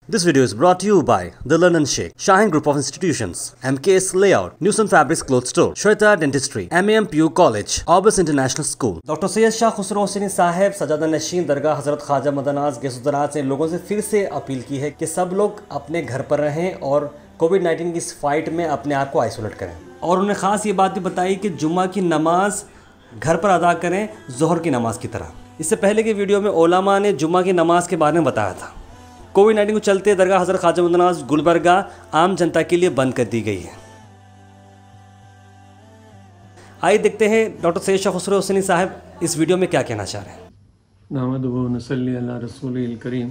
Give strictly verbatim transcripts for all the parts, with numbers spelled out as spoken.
This video is brought to you by The London Sheikh, Shaheen Group of Institutions, M K S Layout, Newson Fabrics Clothes Store, Shweta Dentistry, M A M P U College, Orbis International School। Doctor Syed Shah Khusro Hussaini साहब सजादा नशीन दरगाह हजरत ख्वाजा मदनाज गेसुदराज ने लोगों से फिर से appeal की है कि सब लोग अपने घर पर रहें और कोविड नाइन्टीन की इस फाइट में अपने आप को आइसोलेट करें। और उन्हें ख़ास ये बात भी बताई कि जुम्मा की नमाज घर पर अदा करें ज़ोहर की नमाज की तरह। इससे पहले की वीडियो में उलमा ने जुम्मा की नमाज के बारे में बताया था। कोविड नाइन्टीन को चलते दरगाह हजरत ख्वाजा मदनाज गुलबर्गा आम जनता के लिए बंद कर दी गई है। आइए देखते हैं डॉक्टर सैयद शाह खुसरो हुसैनी साहब इस वीडियो में क्या कहना चाह रहे हैं। नहमदुहु व नसल्ली अला रसूलिल करीम।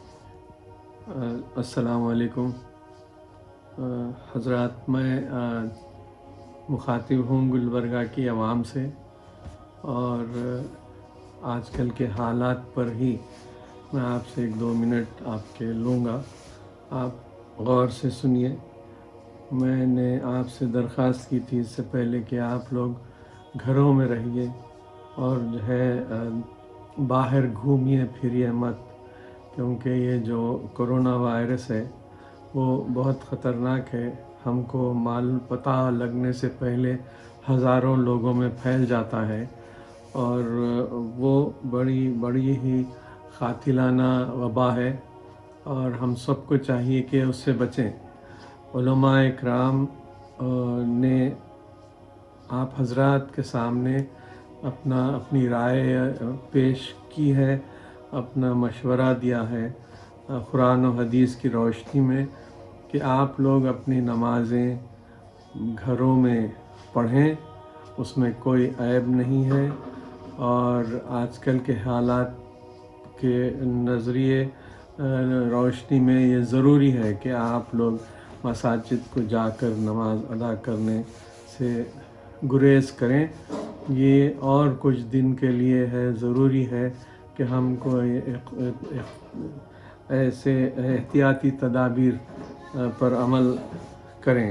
अस्सलामु अलैकुम हज़रात, मैं मुखातिब हूँ गुलबर्गा की आवाम से और आजकल के हालात पर ही मैं आपसे एक दो मिनट आपके लूँगा। आप गौर से सुनिए। मैंने आपसे दरख्वास्त की थी इससे पहले कि आप लोग घरों में रहिए और जो है बाहर घूमिए फिरिए मत, क्योंकि ये जो कोरोना वायरस है वो बहुत ख़तरनाक है। हमको मालूम पता लगने से पहले हज़ारों लोगों में फैल जाता है और वो बड़ी बड़ी ही क़ातिलाना वबा है और हम सबको चाहिए कि उससे बचें। उलमाए इकराम ने आप हज़रात के सामने अपना अपनी राय पेश की है, अपना मशवरा दिया है कुरान और हदीस की रोशनी में कि आप लोग अपनी नमाज़ें घरों में पढ़ें, उसमें कोई ऐब नहीं है। और आजकल के हालात के नज़रिए रोशनी में ये ज़रूरी है कि आप लोग मसाजिद को जाकर नमाज अदा करने से गुरेज करें। ये और कुछ दिन के लिए है, ज़रूरी है कि हमको ऐसे एहतियाती तदाबीर पर अमल करें।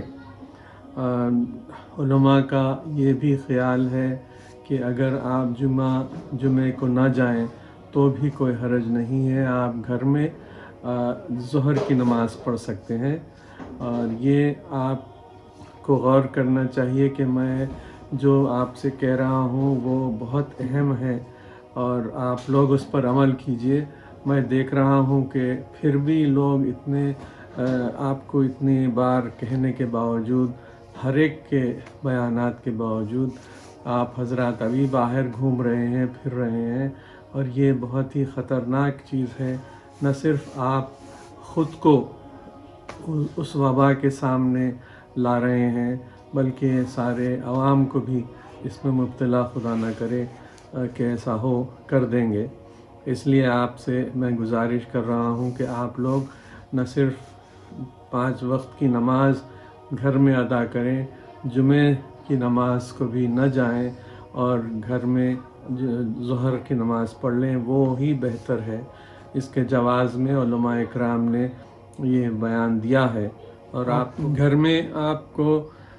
उलमा का ये भी ख़्याल है कि अगर आप जुमा जुमे को ना जाएं तो भी कोई हरज नहीं है, आप घर में ज़ोहर की नमाज़ पढ़ सकते हैं। और ये आपको गौर करना चाहिए कि मैं जो आपसे कह रहा हूँ वो बहुत अहम है और आप लोग उस पर अमल कीजिए। मैं देख रहा हूँ कि फिर भी लोग इतने आपको इतनी बार कहने के बावजूद, हर एक के बयानात के बावजूद आप हज़रात अभी बाहर घूम रहे हैं, फिर रहे हैं और ये बहुत ही ख़तरनाक चीज़ है। न सिर्फ़ आप ख़ुद को उस वबा के सामने ला रहे हैं बल्कि सारे अवाम को भी इसमें मुब्तला खुदा न करे कि ऐसा हो कर देंगे। इसलिए आपसे मैं गुजारिश कर रहा हूँ कि आप लोग न सिर्फ़ पाँच वक्त की नमाज घर में अदा करें, जुमे की नमाज को भी न जाएं और घर में ज़ोहर की नमाज़ पढ़ लें, वो ही बेहतर है। इसके जवाज़ में उलमा इकराम ने ये बयान दिया है। और आप घर में आपको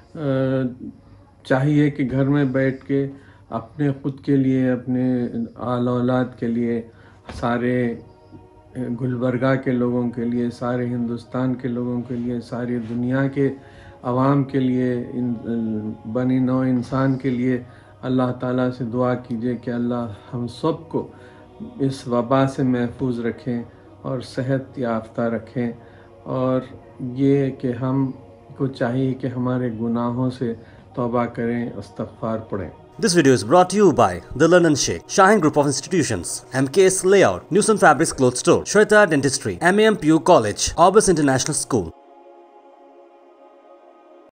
चाहिए कि घर में बैठ के अपने ख़ुद के लिए, अपने आल औलाद के लिए, सारे गुलबर्गा के लोगों के लिए, सारे हिंदुस्तान के लोगों के लिए, सारी दुनिया के अवाम के लिए, इन बनी नौ इंसान के लिए अल्लाह ताला से दुआ कीजिए कि अल्लाह हम सब को इस वबा से महफूज रखें और सेहत याफ्ता रखें। और ये कि हम को चाहिए कि हमारे गुनाहों से तौबा करें, इस्तग़फ़ार पढ़ें। This video is brought to you by The London Sheikh, Shaheen Group of Institutions, M K S Layout, Newson Fabrics Clothes Store, Shweta Dentistry, M A M P U College, Orbis International School।